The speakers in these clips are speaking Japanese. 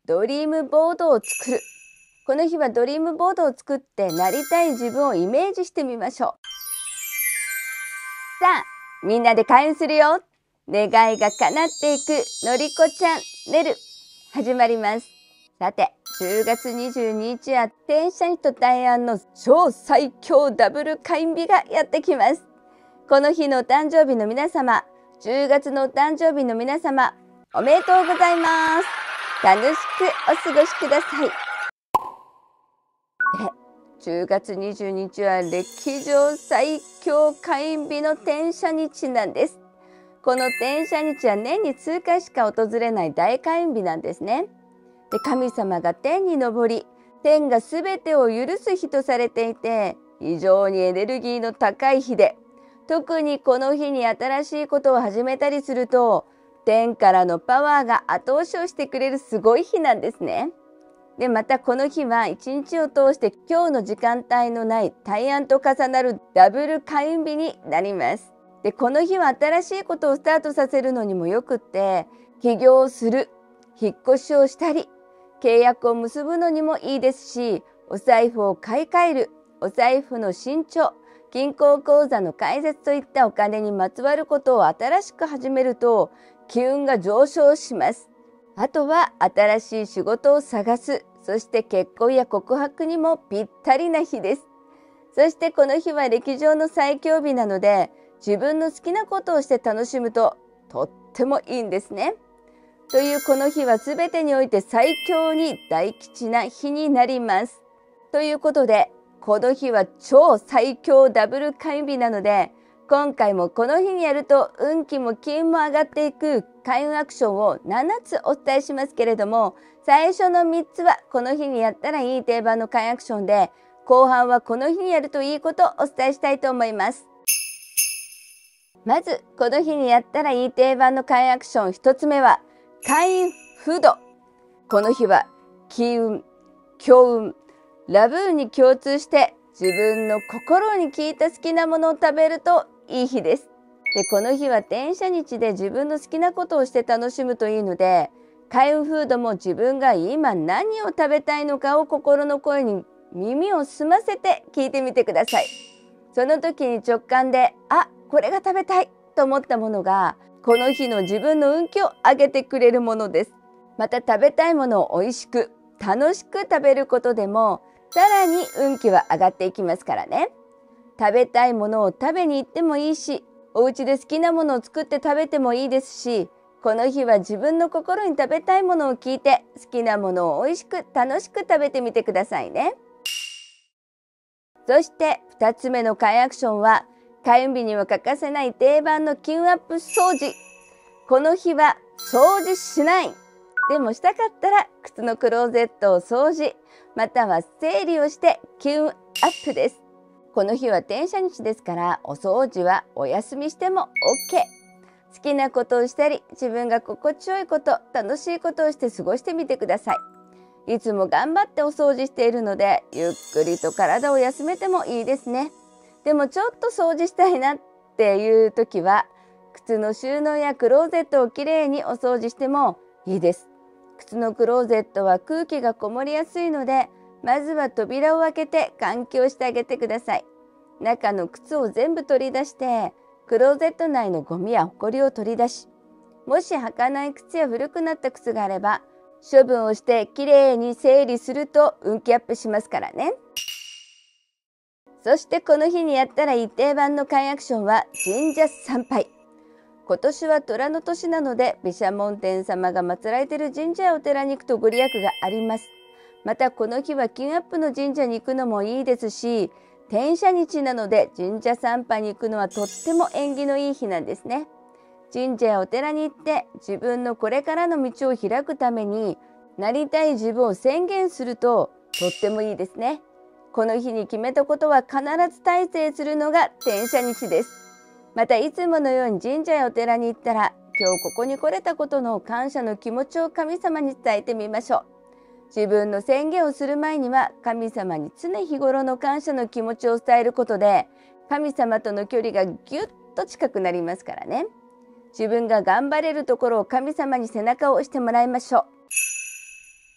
ドリームボードを作る。この日はドリームボードを作ってなりたい自分をイメージしてみましょう。さあ、みんなで開運するよ。願いが叶っていくのりこちゃんねる始まります。さて、10月22日は天赦日と大安の超最強ダブル開運日がやってきます。この日のお誕生日の皆様、10月のお誕生日の皆様、おめでとうございます。楽しくお過ごしください。で、10月22日は歴上最強開運日の天赦日なんです。この天赦日は年に数回しか訪れない大開運日なんですね。で、神様が天に昇り、天がすべてを許す日とされていて、非常にエネルギーの高い日で、特にこの日に新しいことを始めたりすると、天からのパワーが後押しをしてくれるすごい日なんですね。で、またこの日は一日を通して今日の時間帯のない大安と重なるダブル開運日になります。で、この日は新しいことをスタートさせるのにもよくって、起業をする、引っ越しをしたり、契約を結ぶのにもいいですし、お財布を買い替える、お財布の新調、銀行口座の開設といったお金にまつわることを新しく始めると、機運が上昇します。あとは新しい仕事を探す、そして結婚や告白にもぴったりな日です。そしてこの日は歴上の最強日なので、自分の好きなことをして楽しむととってもいいんですね。というこの日は全てにおいて最強に大吉な日になります。ということで、この日は超最強ダブル開運日なので、今回もこの日にやると運気も気運も上がっていく開運アクションを7つお伝えしますけれども、最初の3つはこの日にやったらいい定番の開運アクションで、後半はこの日にやるといいことをお伝えしたいと思います。まず、この日にやったらいい定番の開運アクション1つ目は、開運フード。この日は金運、強運、ラブ運に共通して自分の心に効いた好きなものを食べるといい日です。で、この日は天赦日で自分の好きなことをして楽しむといいので、開運フードも自分が今何を食べたいのかを心の声に耳を澄ませて聞いてみてください。その時に直感で、あ、これが食べたいと思ったものが、この日の自分の運気を上げてくれるものです。また食べたいものを美味しく、楽しく食べることでも、さらに運気は上がっていきますからね。食べたいものを食べに行ってもいいし、お家で好きなものを作って食べてもいいですし、この日は自分の心に食べたいものを聞いて、好きなものを美味しく楽しく食べてみてくださいね。そして2つ目の開運アクションは、開運日には欠かせない定番の金運アップ掃除。この日は掃除しない。でもしたかったら靴のクローゼットを掃除、または整理をして金運アップです。この日は天赦日ですから、お掃除はお休みしても OK。好きなことをしたり、自分が心地よいこと、楽しいことをして過ごしてみてください。いつも頑張ってお掃除しているので、ゆっくりと体を休めてもいいですね。でもちょっと掃除したいなっていう時は、靴の収納やクローゼットをきれいにお掃除してもいいです。靴のクローゼットは空気がこもりやすいので、まずは扉を開けて換気をしてあげてください。中の靴を全部取り出して、クローゼット内のゴミやホコリを取り出し、もし履かない靴や古くなった靴があれば、処分をしてきれいに整理すると運気アップしますからね。そしてこの日にやったらいい定番の開運アクションは神社参拝。今年は虎の年なので、毘沙門天様が祀られている神社やお寺に行くとご利益があります。またこの日は金アップの神社に行くのもいいですし、天赦日なので神社参拝に行くのはとっても縁起のいい日なんですね。神社やお寺に行って自分のこれからの道を開くためになりたい自分を宣言するととってもいいですね。この日に決めたことは必ず達成するのが天赦日です。またいつものように神社やお寺に行ったら、今日ここに来れたことの感謝の気持ちを神様に伝えてみましょう。自分の宣言をする前には神様に常日頃の感謝の気持ちを伝えることで、神様との距離がぎゅっと近くなりますからね。自分が頑張れるところを神様に背中を押してもらいましょう。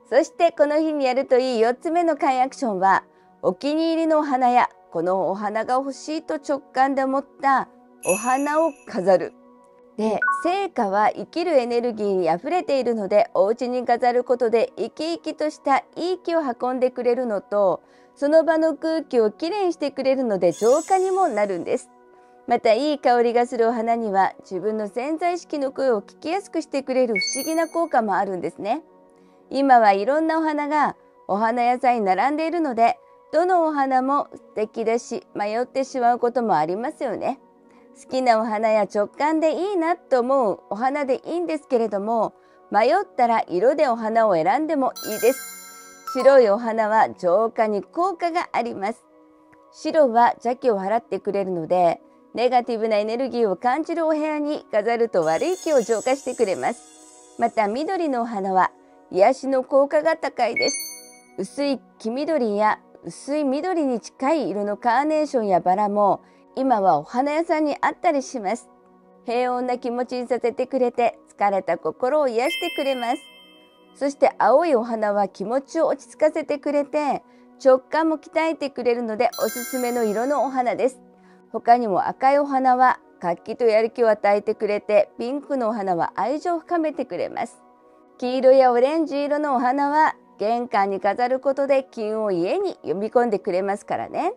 そしてこの日にやるといい4つ目のカイアクションは、お気に入りのお花やこのお花が欲しいと直感で思ったお花を飾る。で、生花は生きるエネルギーにあふれているので、お家に飾ることで生き生きとしたいい気を運んでくれるのと、その場の空気をきれいにしてくれるので浄化にもなるんです。またいい香りがするお花には自分の潜在意識の声を聞きやすくしてくれる不思議な効果もあるんですね。今はいろんなお花がお花屋さんに並んでいるので、どのお花も素敵だし迷ってしまうこともありますよね。好きなお花や直感でいいなと思うお花でいいんですけれども、迷ったら色でお花を選んでもいいです。白いお花は浄化に効果があります。白は邪気を払ってくれるので、ネガティブなエネルギーを感じるお部屋に飾ると悪い気を浄化してくれます。また緑のお花は癒しの効果が高いです。薄い黄緑や薄い緑に近い色のカーネーションやバラも今はお花屋さんにあったりします。平穏な気持ちにさせてくれて、疲れた心を癒してくれます。そして青いお花は気持ちを落ち着かせてくれて、直感も鍛えてくれるのでおすすめの色のお花です。他にも赤いお花は活気とやる気を与えてくれて、ピンクのお花は愛情を深めてくれます。黄色やオレンジ色のお花は玄関に飾ることで金運を家に呼び込んでくれますからね。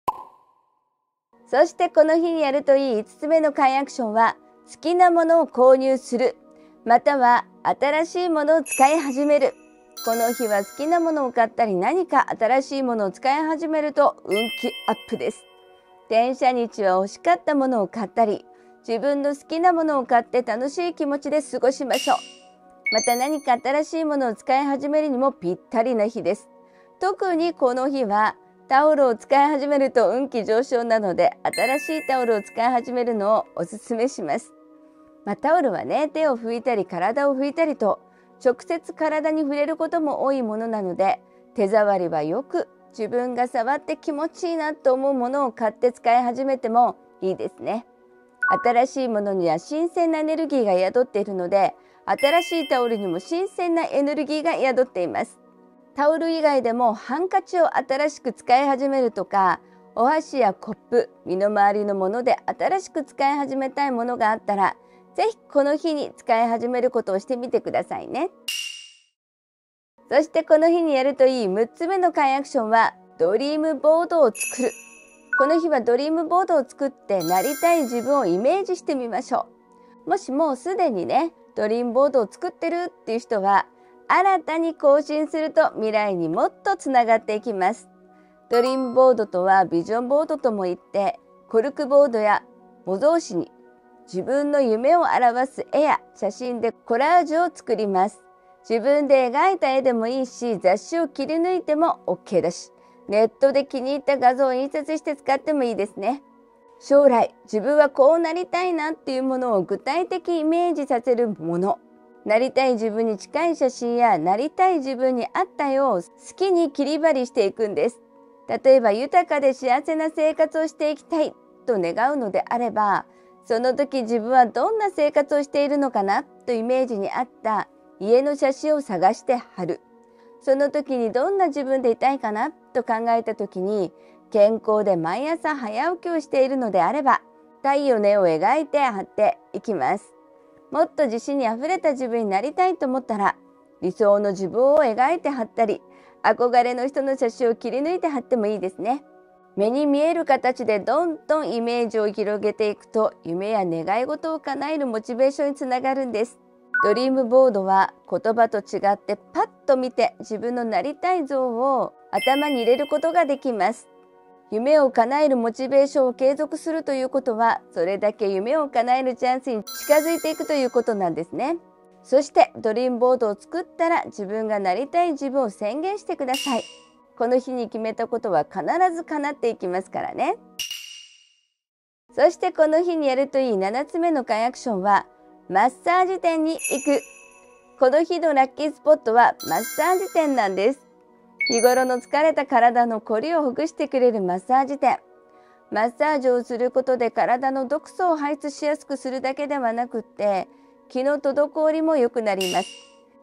そしてこの日にやるといい5つ目のカイアクションは、好きなものを購入する、または新しいものを使い始める。この日は好きなものを買ったり、何か新しいものを使い始めると運気アップです。転写日は欲しかったものを買ったり、自分の好きなものを買って楽しい気持ちで過ごしましょう。また何か新しいものを使い始めるにもぴったりな日です。特にこの日はタオルを使い始めると運気上昇なので、新しいタオルを使い始めるのをおすすめします。タオルはね、手を拭いたり体を拭いたりと直接体に触れることも多いものなので、手触りはよく自分が触って気持ちいいなと思うものを買って使い始めてもいいですね。新しいものには新鮮なエネルギーが宿っているので、新しいタオルにも新鮮なエネルギーが宿っています。タオル以外でもハンカチを新しく使い始めるとか、お箸やコップ、身の回りのもので新しく使い始めたいものがあったら、ぜひこの日に使い始めることをしてみてくださいね。そしてこの日にやるといい6つ目のカイアクションは、ドリームボードを作る。この日はドリームボードを作ってなりたい自分をイメージしてみましょう。もしもうすでにね、ドリームボードを作ってるっていう人は、新たに更新すると未来にもっとつながっていきます。ドリームボードとはビジョンボードとも言って、コルクボードや模造紙に自分の夢を表す絵や写真でコラージュを作ります。自分で描いた絵でもいいし、雑誌を切り抜いても OK だし、ネットで気に入った画像を印刷して使ってもいいですね。将来自分はこうなりたいなっていうものを具体的イメージさせるもの、なりたい自分に近い写真やなりたい自分に合った絵を好きに切り貼りしていくんです。例えば豊かで幸せな生活をしていきたいと願うのであれば、その時自分はどんな生活をしているのかなとイメージに合った家の写真を探して貼る。その時にどんな自分でいたいかなと考えた時に、健康で毎朝早起きをしているのであれば、太陽の絵を描いて貼っていきます。もっと自信にあふれた自分になりたいと思ったら、理想の自分を描いて貼ったり、憧れの人の写真を切り抜いて貼ってもいいですね。目に見える形でどんどんイメージを広げていくと、夢や願い事を叶えるモチベーションにつながるんです。ドリームボードは言葉と違ってパッと見て自分のなりたい像を頭に入れることができます。夢を叶えるモチベーションを継続するということは、それだけ夢を叶えるチャンスに近づいていくということなんですね。そしてドリームボードを作ったら、自分がなりたい自分を宣言してください。この日に決めたことは必ず叶っていきますからね。そしてこの日にやるといい7つ目のカイアクションは、マッサージ店に行く。この日のラッキースポットはマッサージ店なんです。日頃の疲れた体のこりをほぐしてくれるマッサージ店。マッサージをすることで体の毒素を排出しやすくするだけではなくって、気の滞りも良くなります。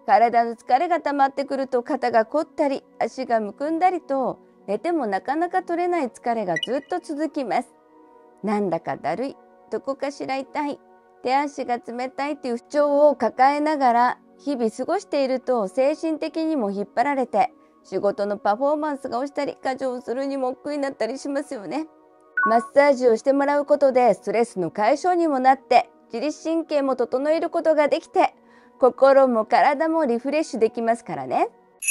体の疲れが溜まってくると肩が凝ったり足がむくんだりと、寝てもなかなか取れない疲れがずっと続きます。なんだかだるい、どこかしら痛い、手足が冷たいという不調を抱えながら日々過ごしていると、精神的にも引っ張られて仕事のパフォーマンスが落ちたり、家事をするにも億劫になったりしますよね。マッサージをしてもらうことでストレスの解消にもなって、自律神経も整えることができて、心も体もリフレッシュできますからね。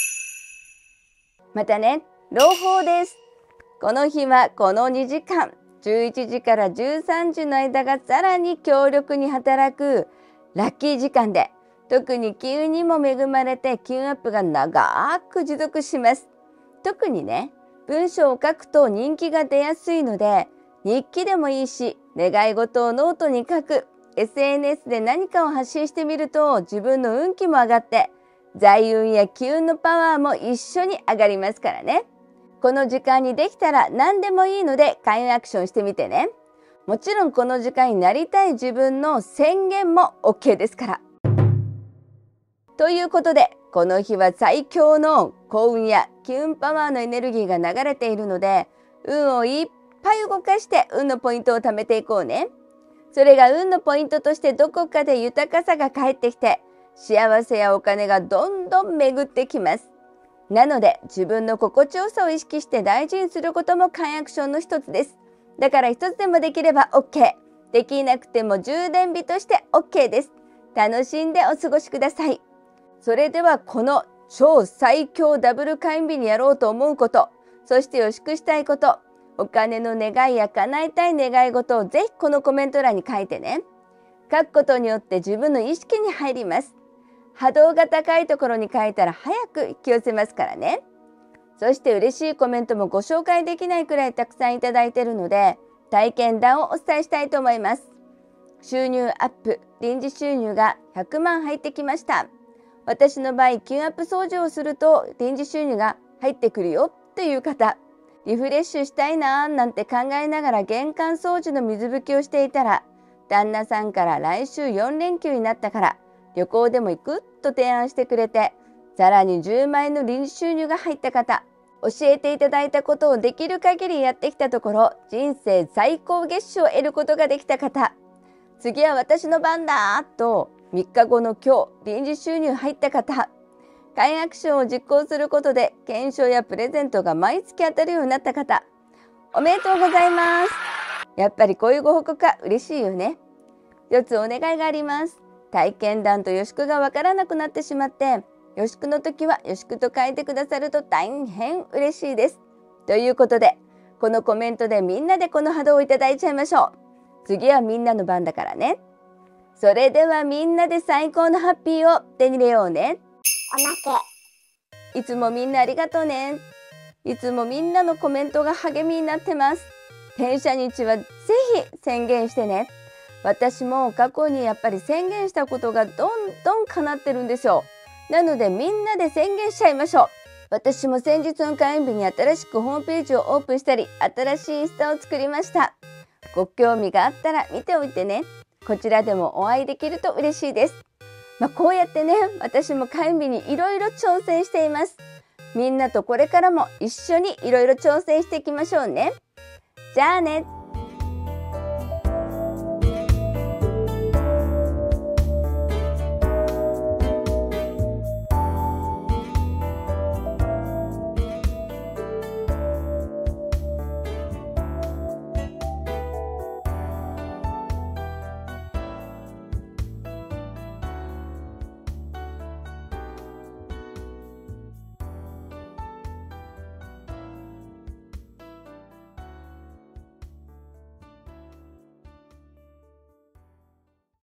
またね、朗報です。この日はこの2時間、11時から13時の間がさらに強力に働くラッキー時間で、特に機運にも恵まれて機運アップが長く持続します。特にね、文章を書くと人気が出やすいので、日記でもいいし、願い事をノートに書く、SNS で何かを発信してみると自分の運気も上がって、財運や機運のパワーも一緒に上がりますからね。この時間にできたら何でもいいので開運アクションしてみてね。もちろんこの時間になりたい自分の宣言も OK ですから。ということで、この日は最強の幸運や機運パワーのエネルギーが流れているので、運をいっぱい動かして運のポイントを貯めていこうね。それが運のポイントとしてどこかで豊かさが返ってきて、幸せやお金がどんどん巡ってきます。なので自分の心地よさを意識して大事にすることも開運アクションの一つです。だから一つでもできれば OK。できなくても充電日として OK です。楽しんでお過ごしください。それではこの超最強ダブル開運日にやろうと思うこと、そして予祝したいこと、お金の願いや叶えたい願い事をぜひこのコメント欄に書いてね。書くことによって自分の意識に入ります。波動が高いところに書いたら早く引き寄せますからね。そして嬉しいコメントもご紹介できないくらいたくさんいただいているので、体験談をお伝えしたいと思います。収入アップ、臨時収入が100万入ってきました。私の場合、機運アップ掃除をすると臨時収入が入ってくるよという方、リフレッシュしたいなーなんて考えながら玄関掃除の水拭きをしていたら、旦那さんから来週4連休になったから旅行でも行くと提案してくれて、さらに10万円の臨時収入が入った方、教えていただいたことをできる限りやってきたところ、人生最高月収を得ることができた方、次は私の番だと3日後の今日臨時収入入った方、開運アクションを実行することで懸賞やプレゼントが毎月当たるようになった方、おめでとうございます。やっぱりこういうご報告は嬉しいよね。一つお願いがあります。体験談と予祝がわからなくなってしまって、予祝の時は予祝と書いてくださると大変嬉しいです。ということで、このコメントでみんなでこの波動をいただいちゃいましょう。次はみんなの番だからね。それではみんなで最高のハッピーを手に入れようね。おまけ。いつもみんなありがとうね。いつもみんなのコメントが励みになってます。転写日はぜひ宣言してね。私も過去にやっぱり宣言したことがどんどん叶ってるんですよ。なのでみんなで宣言しちゃいましょう。私も先日の開運日に新しくホームページをオープンしたり、新しいインスタを作りました。ご興味があったら見ておいてね。こちらでもお会いできると嬉しいです。こうやってね、私も開運日にいろいろ挑戦しています。みんなとこれからも一緒にいろいろ挑戦していきましょうね。じゃあね。